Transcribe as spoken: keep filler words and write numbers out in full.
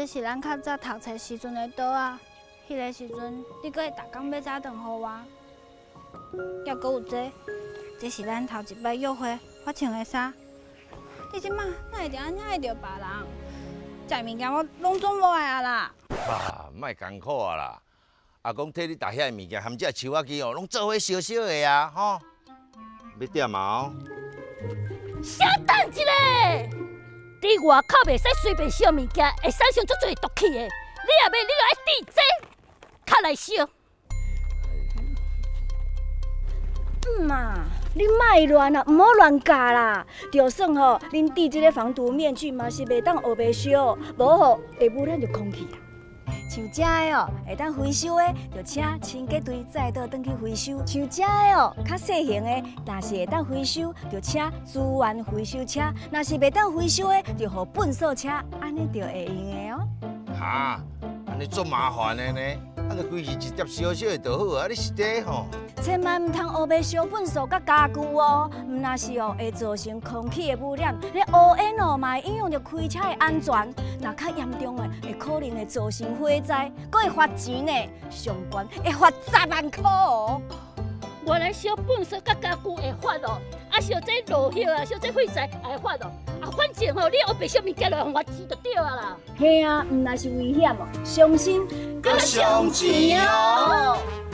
这是咱较早读册时阵的岛啊。迄个时阵，你阁会逐工要早顿互我。还阁有这，这是咱头一摆约会我穿的衫。你即马哪会定安尼爱着别人？这物件我拢总无爱啊啦！ 啊，莫艰苦啊啦！阿公替你搭遐物件，含这树仔机哦，拢做伙烧烧的啊，吼！要点嘛？ 稍等一下，伫外口袂使随便烧物件，会产生足多毒气的。你若要，你就爱滴这，较来烧。 嗯嘛，你莫乱啊，唔好乱教啦。就算吼，恁滴这个防毒面具嘛是袂当黑白烧，无吼会污染着空气啦。像这个哦，会当回收的，就请清洁队再倒转去回收；像这个哦，较细型的，若是会当回收，就请资源回收车；若是袂当回收的，就互粪扫车，安尼就会用的哦。 哈，安尼足麻烦的呢，啊，就规日直接烧烧的就好啊，你是这吼？ 千万唔通黑白烧粪扫甲家具哦，唔那是哦会造成空气的污染。你乌烟哦嘛会影响着开车的安全，若较严重的会可能会造成火灾，佫会罚钱呢，上悬会罚十万块哦。 原来烧粪扫甲家具会罚哦，啊烧这落叶啊，烧这废材也会罚哦。啊，反正吼，你黑白烧物件就用罚钱就对啊啦。 嘿啊，唔那是危险哦，伤心佫伤钱哦。